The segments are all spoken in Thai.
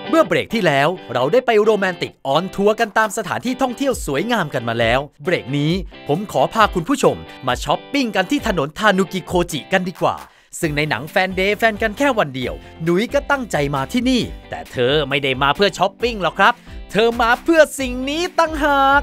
เมื่อเบรกที่แล้วเราได้ไปโรแมนติกออนทัวร์กันตามสถานที่ท่องเที่ยวสวยงามกันมาแล้วเบรกนี้ผมขอพาคุณผู้ชมมาช้อปปิ้งกันที่ถนนทานุกิโคจิกันดีกว่าซึ่งในหนังแฟนเดย์แฟนกันแค่วันเดียวหนุยก็ตั้งใจมาที่นี่แต่เธอไม่ได้มาเพื่อช้อปปิ้งหรอกครับเธอมาเพื่อสิ่งนี้ตั้งหาก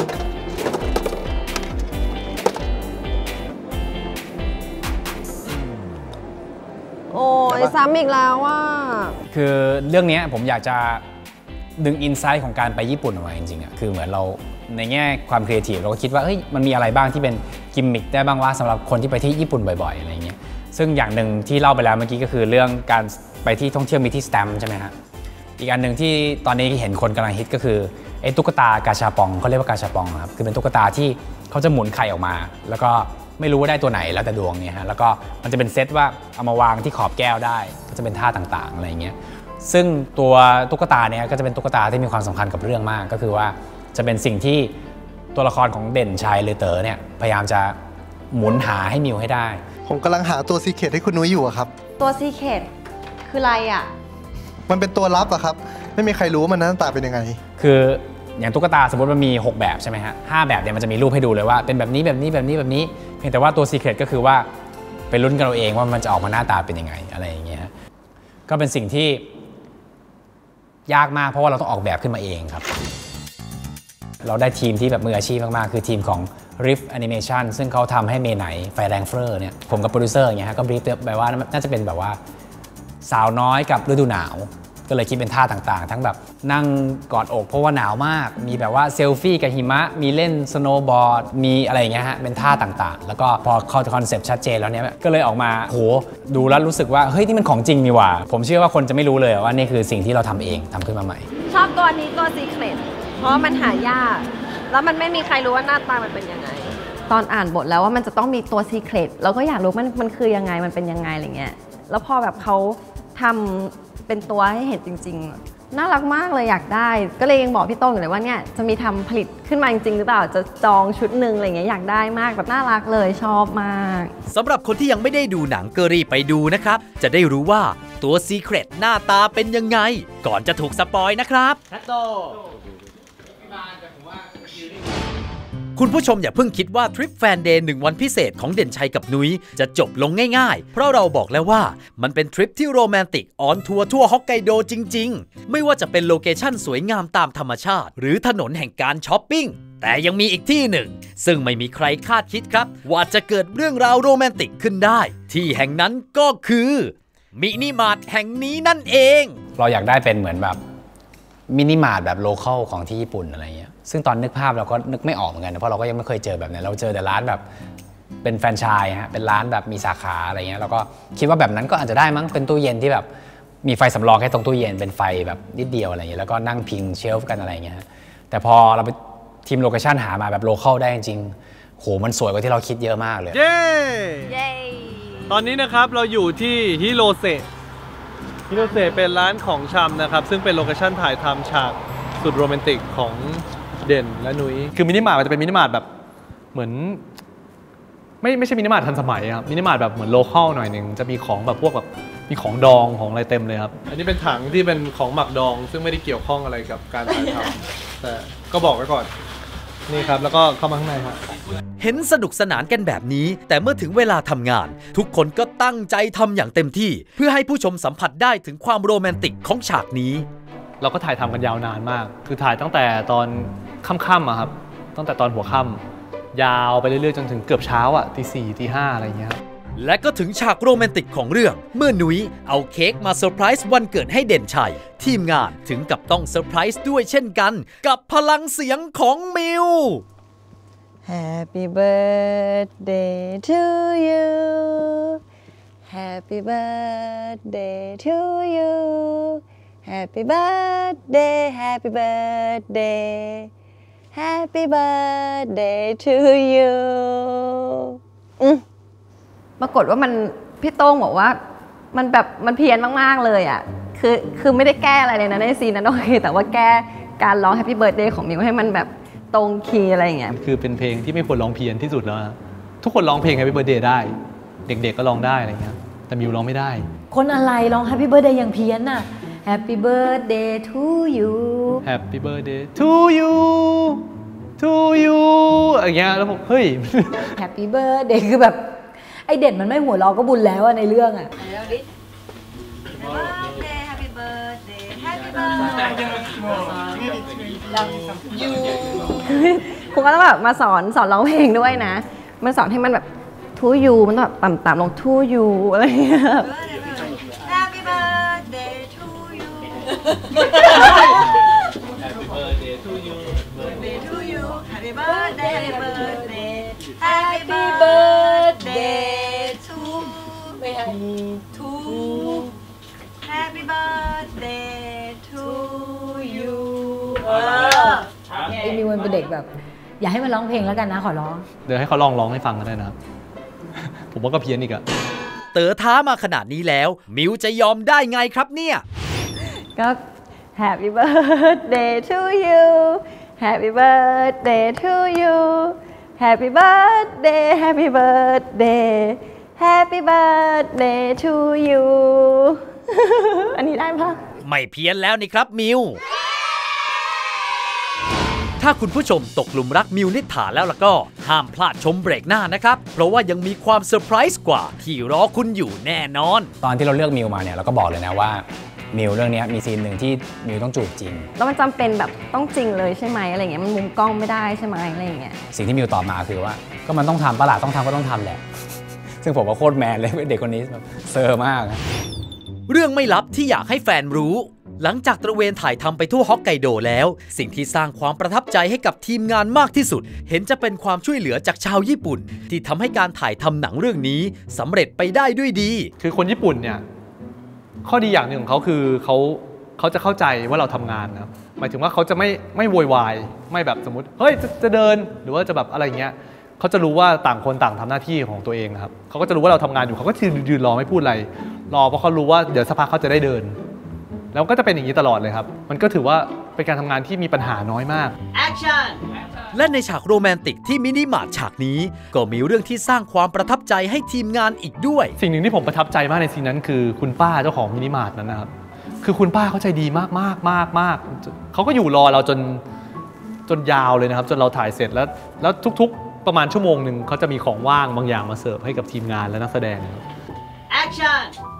โอ้ยซ้ำอีกแล้วว่าคือเรื่องนี้ผมอยากจะดึงอินไซต์ของการไปญี่ปุ่นออกมาจริงๆอ่ะคือเหมือนเราในแง่ความครีเอทีฟเราก็คิดว่าเฮ้ยมันมีอะไรบ้างที่เป็นกิมมิคได้บ้างว่าสำหรับคนที่ไปที่ญี่ปุ่นบ่อยๆอะไรเงี้ยซึ่งอย่างหนึ่งที่เล่าไปแล้วเมื่อกี้ก็คือเรื่องการไปที่ท่องเที่ยวมีที่สแตมป์ใช่ไหมฮะอีกอันหนึ่งที่ตอนนี้เห็นคนกำลังฮิตก็คือไอ้ตุ๊กตากาชาปองเขาเรียกว่ากาชาปองครับคือเป็นตุ๊กตาที่เขาจะหมุนไข่ออกมาแล้วก็ไม่รู้ว่าได้ตัวไหนแล้วแต่ดวงเนี่ยฮะแล้วก็มันจะเป็นเซตว่าเอามาวางที่ขอบแก้วได้ก็จะเป็นท่าต่างๆอะไรเงี้ยซึ่งตัวตุ๊กตาเนี่ยก็จะเป็นตุ๊กตาที่มีความสำคัญกับเรื่องมากก็คือว่าจะเป็นสิ่งที่ตัวละครของเด่นชัยหรือเต๋อเนี่ยพยายามจะหมุนหาให้มิวให้ได้ผมกำลังหาตัวซีเคร็ตให้คุณนุ้ยอยู่อะครับตัวซีเคร็ตคืออะไรอ่ะมันเป็นตัวลับอะครับไม่มีใครรู้ว่ามันหน้าตาเป็นยังไงคืออย่างตุ๊กตาสมมติมันมี6แบบใช่ไหมฮะ5แบบเนี่ยมันจะมีรูปให้ดูเลยว่าเป็นแบบนี้แบบนี้แบบนี้แบบนี้เพียงแต่ว่าตัวซีเคร็ตก็คือว่าไปลุ้นกันเราเองว่ามันจะออกมาหน้าตาเป็นยังไงอะไรอย่างเงี้ยก็เป็นสิ่งที่ยากมากเพราะว่าเราต้องออกแบบขึ้นมาเองครับเราได้ทีมที่แบบมืออาชีพมากๆคือทีมของ Rift Animation ซึ่งเขาทำให้เมไหนไฟแรงเฟอร์เนี่ยผมกับโปรดิวเซอร์อย่างเงี้ยก็บรีฟแบบว่าน่าจะเป็นแบบว่าสาวน้อยกับฤดูหนาวก็เลยคิดเป็นท่าต่างๆทั้งแบบนั่งกอดอกเพราะว่าหนาวมากมีแบบว่าเซลฟี่กับหิมะมีเล่นสโนว์บอร์ดมีอะไรอย่างเงี้ยฮะเป็นท่าต่างๆแล้วก็พอคอนเซปต์ชัดเจนแล้วเนี่ยก็เลยออกมาโหดูแล้วรู้สึกว่าเฮ้ยนี่มันของจริงนี่หว่าผมเชื่อว่าคนจะไม่รู้เลยว่านี่คือสิ่งที่เราทำเองทำขึ้นมาใหม่ชอบตัวนี้ตัวซีเคร็ตเพราะมันหายากแล้วมันไม่มีใครรู้ว่าหน้าตามันเป็นยังไงตอนอ่านบทแล้วว่ามันจะต้องมีตัวซีเคร็ตเราก็อยากรู้มันคือยังไงมันเป็นยังไงอะไรเงี้ยแล้วพอแบบเขาทำเป็นตัวให้เห็นจริงๆน่ารักมากเลยอยากได้ก็เลยยังบอกพี่โต้งอยู่เลยว่าเนี่ยจะมีทำผลิตขึ้นมาจริงๆหรือเปล่าจะจองชุดหนึ่งอะไรเงี้ยอยากได้มากแบบน่ารักเลยชอบมากสำหรับคนที่ยังไม่ได้ดูหนังก็รีบไปดูนะครับจะได้รู้ว่าตัวซีเคร็ตหน้าตาเป็นยังไงก่อนจะถูกสปอยนะครับคุณผู้ชมอย่าเพิ่งคิดว่าทริปแฟนเดย์1 วันพิเศษของเด่นชัยกับนุ้ยจะจบลงง่ายๆเพราะเราบอกแล้วว่ามันเป็นทริปที่โรแมนติกออนทัวร์ทั่วฮอกไกโดจริงๆไม่ว่าจะเป็นโลเคชั่นสวยงามตามธรรมชาติหรือถนนแห่งการช้อปปิ้งแต่ยังมีอีกที่หนึ่งซึ่งไม่มีใครคาดคิดครับว่าจะเกิดเรื่องราวโรแมนติกขึ้นได้ที่แห่งนั้นก็คือมินิมาร์ทแห่งนี้นั่นเองเราอยากได้เป็นเหมือนแบบมินิมาร์ทแบบโลคอลของที่ญี่ปุ่นอะไรเงี้ยซึ่งตอนนึกภาพเราก็นึกไม่ออกเหมือนกันเพราะเราก็ยังไม่เคยเจอแบบนั้นเราเจอแต่ร้านแบบเป็นแฟรนไชส์ฮะเป็นร้านแบบมีสาขาอะไรเงี้ยเราก็คิดว่าแบบนั้นก็อาจจะได้มั้งเป็นตู้เย็นที่แบบมีไฟสำรองแค่ตรงตู้เย็นเป็นไฟแบบนิดเดียวอะไรเงี้ยแล้วก็นั่งพิงเชลฟ์กันอะไรเงี้ยแต่พอเราไปทีมโลเคชั่นหามาแบบโลคอลได้จริงๆโหมันสวยกว่าที่เราคิดเยอะมากเลยเย้ตอนนี้นะครับเราอยู่ที่ฮิโรเซเป็นร้านของชำนะครับซึ่งเป็นโลเคชั่นถ่ายทำฉากสุดโรแมนติกของเด่นและนุ้ยคือมินิมาร์ทมันจะเป็นมินิมาร์ทแบบเหมือนไม่ใช่มินิมาร์ททันสมัยครับมินิมาร์ทแบบเหมือนโลคอลหน่อยหนึ่งจะมีของแบบพวกแบบมีของดองของอะไรเต็มเลยครับอันนี้เป็นถังที่เป็นของหมักดองซึ่งไม่ได้เกี่ยวข้องอะไรกับการถ่ายทำแต่ก็บอกไว้ก่อนนี่ครับแล้วก็เข้ามาข้างในครับเห็นสนุกสนานกันแบบนี้แต่เมื่อถึงเวลาทำงานทุกคนก็ตั้งใจทำอย่างเต็มที่เพื่อให้ผู้ชมสัมผัสได้ถึงความโรแมนติกของฉากนี้เราก็ถ่ายทำกันยาวนานมากคือถ่ายตั้งแต่ตอนค่ำๆครับตั้งแต่ตอนหัวค่ำยาวไปเรื่อยๆจนถึงเกือบเช้าตี 4 ตี 5อะไรอย่างเงี้ยและก็ถึงฉากโรแมนติกของเรื่องเมื่อนุ้ยเอาเค้กมาเซอร์ไพรส์วันเกิดให้เด่นชัยทีมงานถึงกับต้องเซอร์ไพรส์ด้วยเช่นกันกับพลังเสียงของมิว Happy birthday to you Happy birthday to you Happy birthday Happy birthday Happy birthday to you ปรากฏว่ามันพี่โต้งบอกว่ามันแบบมันเพี้ยนมากๆเลยอ่ะคือไม่ได้แก้อะไรเลยนะในซีนนั้นโอเคแต่ว่าแก้การร้อง Happy Birthday ของมิวให้มันแบบตรงคีย์อะไรอย่างเงี้ยคือเป็นเพลงที่ไม่ควรร้องเพี้ยนที่สุดแล้วทุกคนร้องเพลง Happy Birthday ได้เด็กๆก็ร้องได้อะไรเงี้ยแต่มิวร้องไม่ได้คนอะไรร้อง Happy Birthday อย่างเพี้ยนน่ะ Happy birthday to you Happy birthday to you to you อย่างเงี้ยแล้วผมเฮ้ย Happy birthday คือแบบไอเด่นมันไม่หัวเราะก็บุญแล้วอะในเรื่องอะ Happy birthday Happy birthday คุณก็ต้องแบบมาสอนร้องเพลงด้วยนะมันสอนให้มันแบบทูยูมันต้องแบบต่ำๆลงทูยูอะไรอย่างเงี้ย Happy birthday to you Happy birthday to you birthday to you Happy birthday Happy birthday to Happy birthday to you ไอมิวมันเป็นเด็กแบบ อย่าให้มันร้องเพลงแล้วกันนะขอร้องเดี๋ยวให้เขาลองร้องให้ฟังกันได้นะครับ ผมว่าก็เพี้ยนอีกอะเต๋อท้ามาขนาดนี้แล้วมิวจะยอมได้ไงครับเนี่ยก็ Happy birthday to you Happy birthday to you Happy birthday Happy birthday Happy birthday to you อันนี้ได้ปะไม่เพี้ยนแล้วนี่ครับมิว ถ้าคุณผู้ชมตกหลุมรักมิวนิษฐาแล้วก็ห้ามพลาดชมเบรกหน้านะครับเพราะว่ายังมีความเซอร์ไพรส์กว่าที่รอคุณอยู่แน่นอนตอนที่เราเลือกมิวมาเนี่ยเราก็บอกเลยนะว่ามิวเรื่องนี้มีซีนหนึ่งที่มิวต้องจูบจริงแล้วมันจำเป็นแบบต้องจริงเลยใช่ไหมอะไรเงี้ยมันมุมกล้องไม่ได้ใช่ไหมอะไรเงี้ยสิ่งที่มิวตอบมาคือว่าก็มันต้องทำปะล่ะต้องทำก็ต้องทำแหละ ซึ่งผมว่าโคตรแมนเลยเด็กคนนี้แบบเซอร์มากเรื่องไม่ลับที่อยากให้แฟนรู้ หลังจากตระเวนถ่ายทำไปทั่วฮอกไกโดแล้ว สิ่งที่สร้างความประทับใจให้กับทีมงานมากที่สุด เห็นจะเป็นความช่วยเหลือจากชาวญี่ปุ่น ที่ทำให้การถ่ายทำหนังเรื่องนี้สำเร็จไปได้ด้วยดีคือคนญี่ปุ่นเนี่ยข้อดีอย่างหนึ่งของเขาคือเขาจะเข้าใจว่าเราทำงานนะครับหมายถึงว่าเขาจะไม่โวยวายไม่แบบสมมติเฮ้ยจะเดินหรือว่าจะแบบอะไรเงี้ยเขาจะรู้ว่าต่างคนต่างทำหน้าที่ของตัวเองนะครับเขาก็จะรู้ว่าเราทำงานอยู่เขาก็ยืนรอไม่พูดอะไรรอเพราะเขารู้ว่าเดี๋ยวสักพักเขาจะได้เดินแล้วก็จะเป็นอย่างนี้ตลอดเลยครับมันก็ถือว่าเป็นการทำงานที่มีปัญหาน้อยมากและในฉากโรแมนติกที่มินิมาร์ทฉากนี้ก็มีเรื่องที่สร้างความประทับใจให้ทีมงานอีกด้วยสิ่งหนึ่งที่ผมประทับใจมากในซีนนั้นคือคุณป้าเจ้าของมินิมาร์ทนั้นนะครับคือคุณป้าเขาใจดีมากเขาก็อยู่รอเราจนยาวเลยนะครับจนเราถ่ายเสร็จแล้วทุกๆประมาณชั่วโมงหนึ่งเขาจะมีของว่างบางอย่างมาเสิร์ฟให้กับทีมงานและนักแสดง Action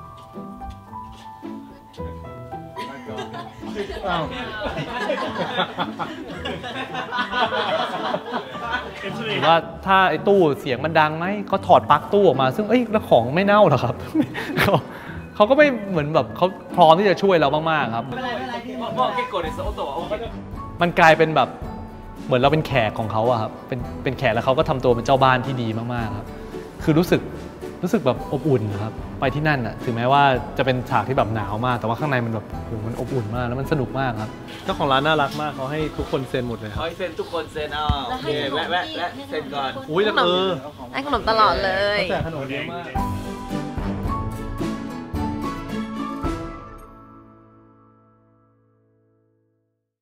หรือว่าถ้าไอ้ตู้เสียงมันดังไหมเขาถอดปลั๊กตู้ออกมาซึ่งแล้วของไม่เน่าหรอครับ เขาก็ไม่เหมือนแบบเขาพร้อมที่จะช่วยเรามากๆครับมันกลายเป็นแบบเหมือนเราเป็นแขกของเขาอะครับเป็นแขกแล้วเขาก็ทำตัวเป็นเจ้าบ้านที่ดีมากๆครับคือรู้สึกแบบอบอุ่นนะครับไปที่นั่นอะถึงแม้ว่าจะเป็นฉากที่แบบหนาวมากแต่ว่าข้างในมันแบบมันอบอุ่นมากแล้วมันสนุกมากครับเจ้าของร้านน่ารักมากเขาให้ทุกคนเซ็นหมดเลยครับเขาให้เซ็นทุกคนเซ็นเอาโอเคแวะเซ็นก่อนอุ้ยแล้วให้ขนมตลอดเลยแจกขนมเยอะมาก